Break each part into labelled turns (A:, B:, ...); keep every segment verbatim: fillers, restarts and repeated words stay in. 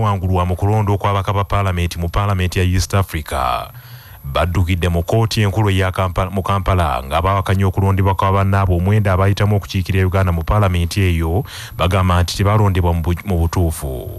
A: bawangulwa mu kulonda okw'abaka ba paalamenti mu paalamenti ya East Africa baddukidde mu kkooti enkulu ya Kampala mu Kampala nga bawakanya okulondebwa kwa bannaabwe omwenda abayitamu okukiikirira Uganda mu paalamenti eyo bagamba nti tebalondebwa mu butuufu.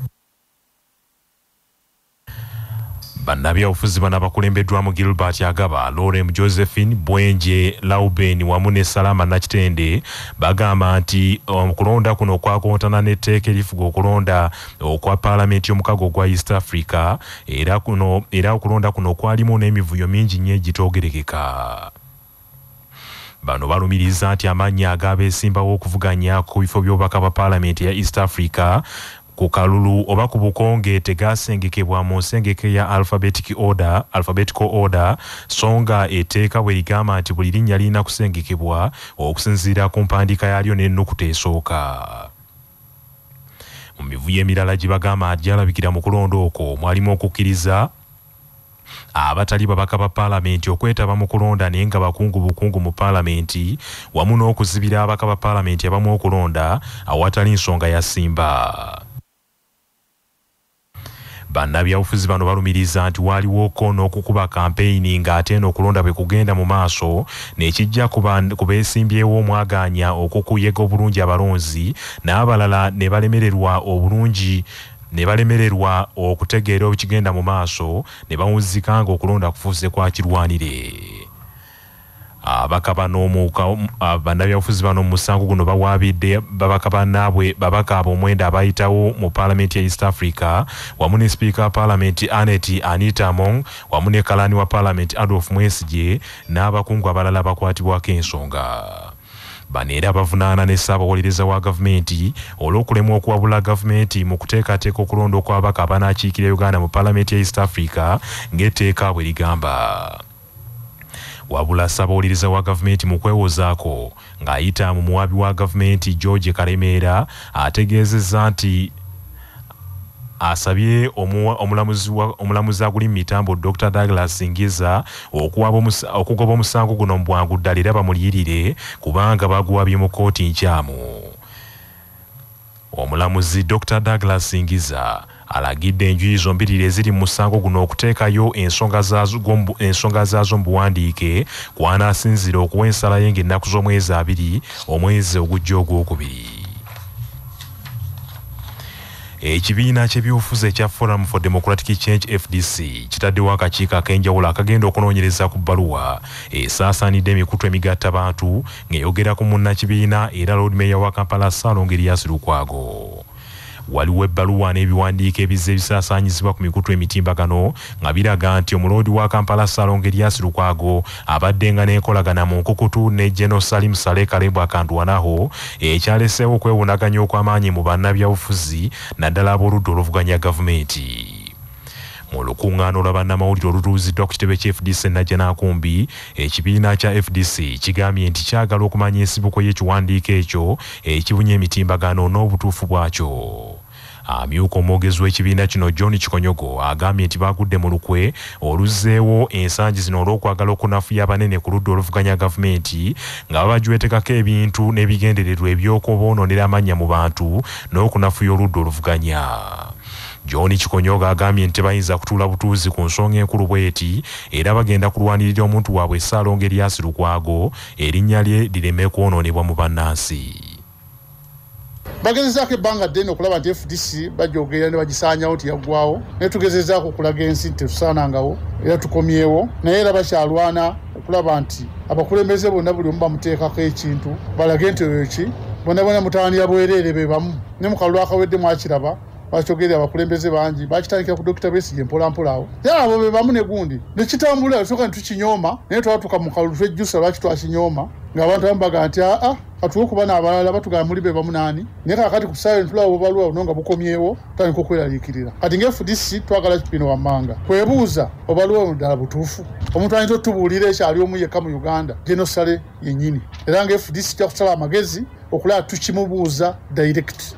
A: Bannabyabufuzi bano abakulembeddwamu Gilbert Agaba, Lorem Josephine, Bwenje, Lauben wamu ne Salama Nakitende bagamba nti okulonda kuno kwakontana n'etteeka erifuga okulonda okwa paalamenti y'omukago gwa East Africa era kuno era okulonda kuno kwalimu n'emivuyo mingi nnyo egitoogerekeka. Bano balumiriza nti amannya ag'abeesimbawo okuvuganya ku bifo by'obubaka bwa paalamenti ya East Africa ku kalulu oba ku bukonge tegasengekebwa mu nsengeke ya alphabetic order, alphabetical order songa etteeka bwe ligamba nti buli linnya lirina kusengekebwa okusinziira ku mpandiika yalyo n'ennukuta esooka. Mu mivuyo emirala gye bagamba gyalabikira mu kulonda okwo mwalimu okukkiriza abatali babaka ba paalamenti okwetaba mu kulonda naye nga bakungu bukungu mu paalamenti wamu n'okuzibira abaka ba paalamenti abamu okulonda awatali nsonga ya simba. Bannabyabufuzi bano balumiriza nti waliwoko n'okukuba kampeyini ng'ate n'okulonda bwe kugenda mu maaso n'ekijja ku beesimbyewo omwaganya okukuyega obulungi abalonzi n'abalala ne balemererwa obulungi ne balemererwa okutegeera ekigenda mu maaso ne bawuzika nga okulonda kufuuse kwa kirwanire. Abaka bano bannabyabufuzi bano mu musango guno bawaabidde babaka bannaabwe babaka ab'omwenda abayitawo mu paalamenti ya East Africa wamu ne sipiika wa paalamenti Anet Anita Among wamu ne kalani wa paalamenti Adolf Mwesigye n'abakungu abalala bakwatibwako ensonga. Bano era bavunaana ne ssaabawolereza wa gavumenti olw'okulemwa okuwabula gavumenti mu kuteekateeka okulonda okw'abaka abanaakiikira Uganda mu paalamenti ya East Africa ng'etteeka bwe ligamba. Wabula ssaabawolereza wa gavumenti mu kwewozaako ng'ayita mu muwaabi wa gavumenti George Kalemeera ategeezezza nti asabye omulamuzi aguli mu mitambo Doctor Douglas Ngiza okugoba omusango guno mu bwangu ddala era bamuliyirire kubanga baguwabye mu kkooti nkyamu. Omulamuzi Doctor Douglas Ngiza alagidde enjuyi zombiriri eziri mu musango guno okuteekayo ensonga zaazo mu buwandiike kw'anaasinzira okuwa ensala ye ng'ennaku z'omwezi abiri omwezi ogujja ogwokubiri. Ekibiina ky'ebyobufuzi ekya Forum for Democratic Change F D C kitaddewo akakiiko ak'enjawulo akagenda okunoonyereza ku bbaluwa esaasaanidde emikutu emigatta bantu ng'eyogera ku munnakibiina era Lord Mayor wa Kampala Saleh Erias Lukwago. Waliwo ebbaluwa n'ebiwandiiko ebizze ebisaasaanyizibwa ku mikutu emitimbagano nga biraga nti omuloodi wa Kampala Saleh Erias Lukwago abadde nga n'enkolagana mu nkukutu ne General Salim Saleh Kalembo akandwanaho ekyaleseewo okwewunaganya okw'amaanyi mu bannabyabufuzi naddala ab'oludda oluvuganya gavumenti. Mu lukuŋŋaano lwa bannamawulire olutuuziddwa ku kitebe kya F D C Najja Nakumbi, ekibiina kya F D C kigambye nti kyagala okumanya ensibuko y'ekiwandiiko ekyo ekibunya emitimbagano n'obutuufu bwakyo. Amyuka omwogezi w'ekibiina kino John Kikonyogo agambye nti bagudde mu lukwe oluzzeewo ensangi zino olw'okwagala okunafuya abanene ku ludda oluvuganya gavumenti nga babajwetekako ebintu n'ebigendererwa eby'okuboonoonera amannya mu bantu n'okunafuya oludda oluvuganya. John Kikonyogo agambye nti bayinza kutuula butuuzi ku nsonga enkulu bweti era bagenda kulwanirira omuntu waabwe Saleh Erias Lukwago erinnya lye lireme kwonoonebwa mu bannansi.
B: Bagezezaako ebbanga ddene okulaba nti F D C bajogera ne bagisaanyawo nti yaggwawo naye tugezezaako okulaga ensi nti tetusaanangawo era tukomyewo naye era bakyalwana okulaba nti abakulembeze bonna buli omu bamuteekako ekintu balage nti oyo ki bonna bonna mutawanira bwereere be bamu ne mu kalulu akawedde mwakiraba bakyogera abakulembeze bangi bakitandikira ku Dokita Besigye mpola mpola awo era abo be bamu ne gundi nekitambula osooka nitukinyooma naye twatuuka mu kalulu twejjusa lwaki twakinyooma ng'abantu abamu baga nti aa katuwe okuba n'abalala batugamba muli be bamu naani naye kakati ku ssaawa ntulawo bubalwa buno nga bukomyewo tutandika okweraliikirira kati nga F D C twagala kipino wammanga kwebuuza obalwa buno ddala butuufu omuntu ayinza otubuulira ekyali omu yekka mu Uganda General Saleh yennyini era nga F D C kya kusala amagezi okulaba tukimubuuza direct.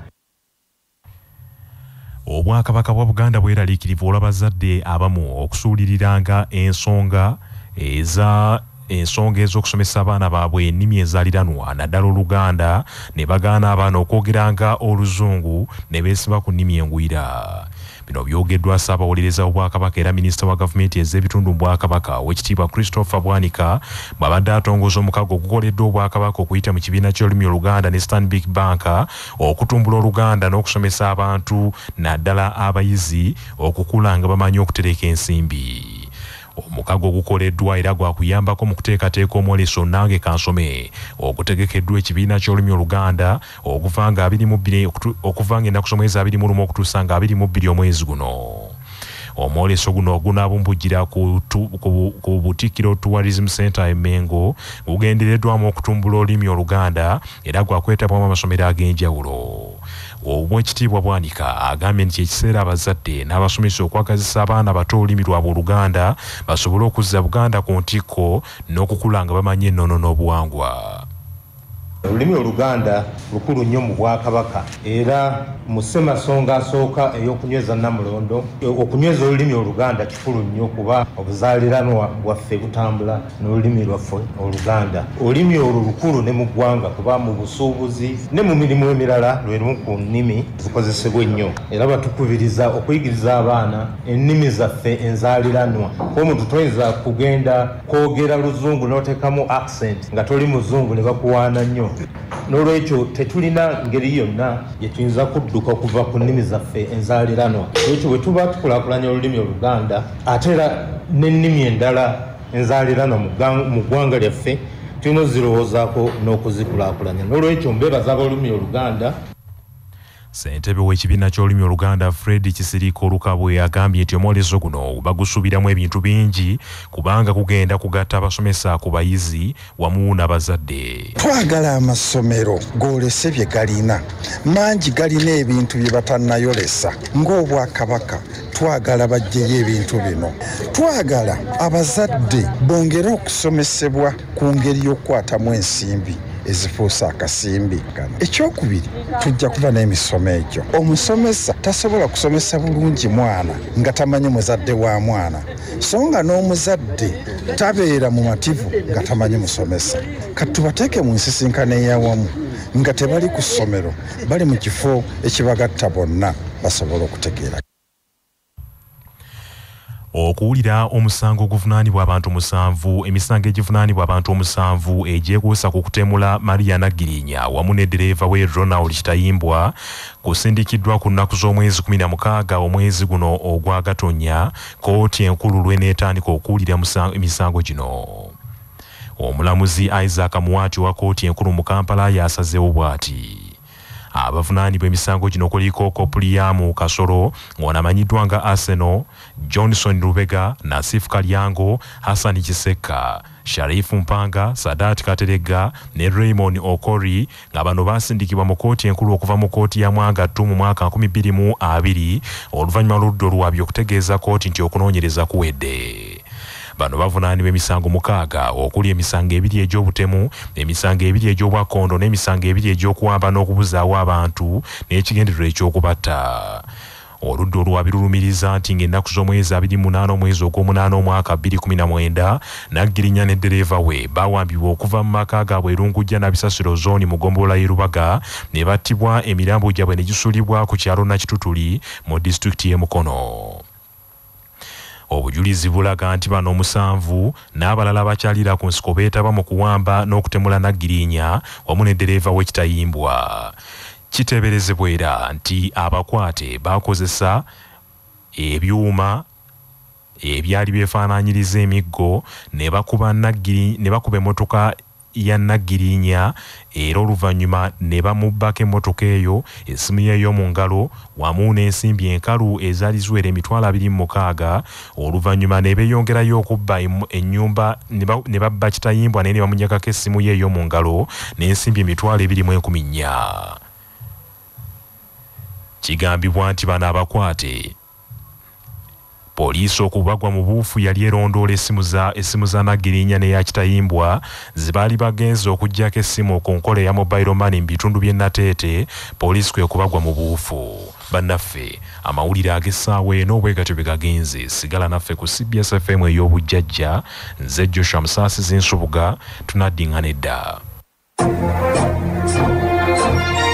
A: Obwakabaka bwa Buganda bweraliikirivu olw'abazadde abamu okusuuliriranga ensonga eza ensonga ez'okusomesa abaana baabwe ennimi ezaaliranwa naddala Oluganda ne bagaana abaana okwogeranga Oluzungu ne beesiba ku nnimi engwira. Bino byogeddwa Ssaabawuliriza w'Obwakabaka era minisita wa gavumenti ez'ebitundu mu Bwakabaka Oweekitiibwa Christopher Bwanika bw'abadde atongoza omukago ogukoleddwa Obwakabaka okuyita mu kibiina ky'olulimi Oluganda ne Stanbic Bank okutumbula Oluganda n'okusomesa abantu naddala abayizi okukula nga bamanyi okutereka ensimbi. Omukago gukoleddwa era gwakuyambako mu kuteekateeka omwoleso Nange Kansome okutegekeddwa ekibiina ky'olulimi Oluganda okuva nga abiri mu bbiri okuva nga ennaku z'omwezi abiri mu lumu okutuusa nga abiri mu bbiri omwezi guno. Omwoleso guno gunaabumbugira ku, ku, ku Butikkiro Tourism Center e Mengo gugendereddwamu okutumbula olulimi Oluganda era gwakwetabwamu amasomero ag'enjawulo. Oweekitiibwa Bwanika agambye nti ekiseera abazadde n'abasomesa okwagazisa abaana bato olulimi lwabwe Oluganda basobole okuzza Buganda ku ntikko n'okukula nga bamanyi ennono n'obuwangwa.
C: Olulimi Oluganda lukulu nnyo mu Bwakabaka era mu ssemasonga asooka ey'okunyweza Namulondo okunyweza olulimi Oluganda kikulu nnyo kuba obuzaaliranwa bwaffe butambula n'olulimi lwaffe Oluganda. Olulimi olwo lukulu ne mu ggwanga kuba mu busuubuzi ne mu mirimu emirala lwe lumu ku nnimi zikozesebwa ennyo era batukubiriza okuyigiriza abaana ennimi zaffe enzaaliranwa. Omuntu toyinza kugenda kwogera Luzungu n'oteekamu accent nga toli Muzungu ne bakuwaana nnyo. N'olwekyo tetulina ngeri yonna gye tuyinza kudduka okuva ku nnimi zaffe enzaaliranwa. Ekyo bwe tuba tukulaakulanya olulimi Oluganda ate era n'ennimi endala enzaaliranwa mu ggwanga lyaffe tulina ozirowoozaako n'okuzikulaakulanya. N'olwekyo mbeebaza ab'olulimi Oluganda.
A: Ssentebe w'ekibiina ky'olulimi Oluganda Fred Kisiriko Lukabwe agambye nti omwoleso guno bagusuubiramu ebintu bingi kubanga kugenda kugatta abasomesa ku bayizi wamu n'abazadde.
D: Twagala amasomero goolese bye galina mangi galina ebintu bye batannayolesa ng'Obwakabaka twagala bajjeyo ebintu bino. Twagala abazadde bongere okusomesebwa ku ngeri y'okukwatamu ensimbi ezifuusa akasimbi. Ekyokubiri tujja kuba n'emisomo egyo. Omusomesa tasobola kusomesa bulungi mwana nga tamanyi muzadde wa mwana so nga n'omuzadde tabeera mu mativu nga tamanyi musomesa. Kati tubateeke mu nsisinkano ey'awamu nga tebali ku ssomero bali mu kifo ekibagatta bonna basobola okutegeera.
A: Okuwulira omusango oguvunaanibwa abantu musanvu emisango egivunaanibwa abantu omusanvu egyekuusa ku kutemula Maria Nagirinya wamu ne ddereeva we Ronald Kitayimbwa kusindikiddwa ku nnaku z'omwezi kumi na mukaaga omwezi guno ogwa Gatonnya kkooti enkulu lw'eneetandika okuwulira emisango gino. Omulamuzi Isaac Muwati wa kkooti enkulu mu Kampala yasazeewo bw'ati. Abavunaanibwa emisango gino kuliko Kopuliyamu Kasoro ng'onamanyiddwa nga Arsenal, Johnson Rubega, Nasif Kalyango, Hassan Kiseka, Sharifu Mpanga, Sadat Katerega ne Raymond Okori nga bano basindikibwa mu kkooti enkulu okuva mu kkooti ya Mwangattu mu mwaka nkumi bbiri mu abiri oluvannyuma lw'oludda oluwabyo okutegeeza kkooti nti okunoonyereza kuwedde. Bano bavunaanibwa emisango mukaaga okuli emisango ebiri egy'obutemu, emisango ebiri egy'obwakondo n'emisango ebiri egy'okuwamba n'okubuzaawo abantu n'ekigendererwa eky'okubatta. Oludda oluwabyo lulumiriza nti ng'ennaku z'omwezi abiri mu munaana omwezi ogw'omunaana omwaka bbiri kumi na mwenda Nagirinya ne ddereeva we baawambibwa okuva mu maka gaabwe Erungujja na Bisasiro zooni mu ggombolola y'e Rubaga ne battibwa emirambo gyabwe ne gisuulibwa ku kyalo Nakitutuli mu disitulikiti y'e Mukono. Obujulizi bulaga nti bano omusanvu n'abalala bakyalira ku nsiko beetaba mu kuwamba n'okutemula Nagirinya wamu ne ddereeva we Kitayimbwa. Kiteeberezebwa era nti abakwate bakozesa ebyuma ebyali byefaanaanyiriza emiggo ne bakuba Nagiri ne bakuba emmotoka ya Nagirinya era oluvannyuma ne bamubbako emmotoka eyo essimu ye ey'omu ngalo wamu n'ensimbi enkalu ezaali ziwera emitwalo abiri mu mukaaga oluvannyuma ne beeyongerayo okubba ennyumba ne babba Kitayimbwa naye ne bamunyagako essimu ye ey'omu ngalo n'ensimbi emitwalo ebiri mu enkumi nnya. Kigambibwa nti bano abakwate poliisi okubagwa mu buufu yali erondoola essimu za essimu za Nagirinya n'eya Kitayimbwa zibaali bagenze okuggyako essimu ku nkola eya mobile money mu bitundu by'e Nateete poliisi kwe kubagwa mu buufu. Bannaffe amawulire ag'essaawa eno bwegatyo bwe gagenze. Sigala naffe ku C B S F M ey'obujjajja. Nze Joshua Musaasi Zinsubuga tunaddingana edda.